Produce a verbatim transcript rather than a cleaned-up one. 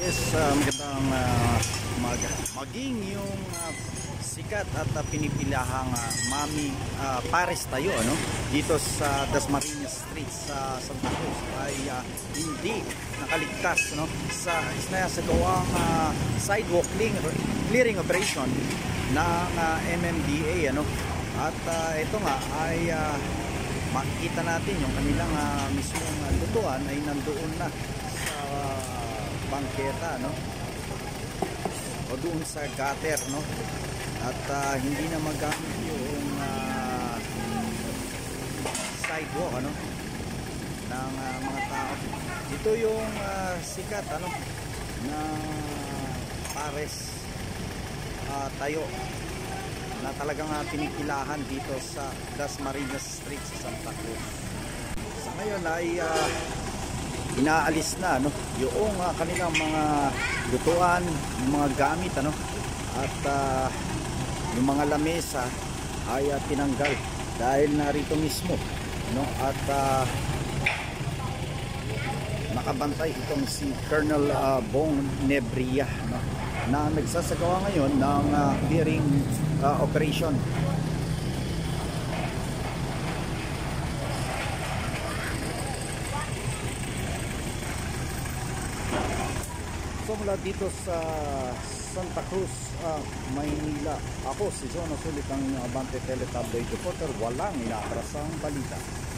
Yes, uh, magandang uh, umaga. Maging yung uh, sikat at uh, pinipilahang uh, Mami uh, Pares tayo ano dito sa Dasmariñas Street sa Santa Cruz ay uh, hindi nakaligtas no sa isnasagawang uh, sidewalk clearing, clearing operation ng uh, M M D A ano at uh, ito nga ay uh, makikita natin yung kanilang uh, mismong uh, lutuan ay nandoon na sa uh, bangketa no o doon sa gutter no at uh, hindi na magamit yung uh, sidewalk ano ng uh, mga tao. Ito yung uh, sikat ano na Pares uh, tayo na talagang uh, pinipilahan dito sa Dasmariñas Street sa Santa Cruz. Sa ngayon ay uh, inaalis na no yung uh, kanilang mga lutuan, yung mga gamit ano at uh, yung mga lamesa ay uh, tinanggal dahil narito mismo no at uh, nakabantay itong si Colonel uh, Bong Nebria no na nagsasagawa ngayon ng uh, clearing uh, operation. So mula dito sa Santa Cruz, uh, Maynila, ako si John Osulit, ang inyong Abante Teletabloid Reporter. Walang inaatrasang balita.